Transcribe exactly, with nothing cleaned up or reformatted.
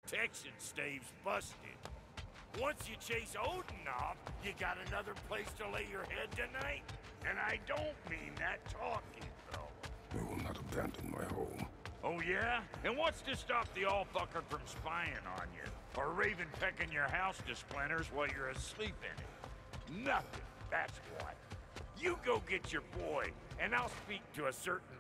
protection stave's busted. Once you chase Odin off, you got another place to lay your head tonight? And I don't mean that talking, though. I will not abandon my home. Oh yeah? And what's to stop the all-fucker from spying on you? Or Raven pecking your house to splinters while you're asleep in it? Nothing, that's what. You go get your boy, and I'll speak to a certain